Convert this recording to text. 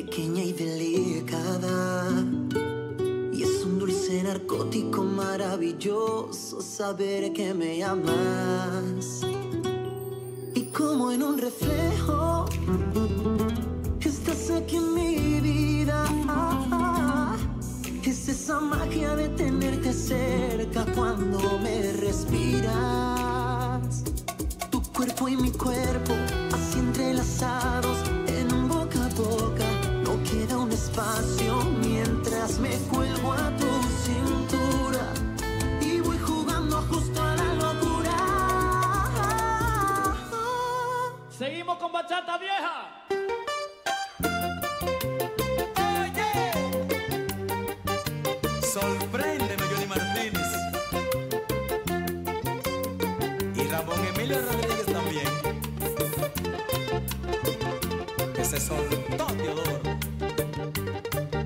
pequeña y delicada. Y es un dulce narcótico maravilloso saber que me amas. Y como en un reflejo, estás aquí en mi vida. Es esa magia de tenerte cerca cuando me respiras. Tu cuerpo y mi cuerpo, así entrelazados en un boca a boca. No queda un espacio mientras me cuelgo a tu cintura y voy jugando justo a la locura. Seguimos con bachata vieja. Sorpréndeme, Johnny Martínez. Y Ramón Emilio Rodríguez también. Que se soltó, Teodoro.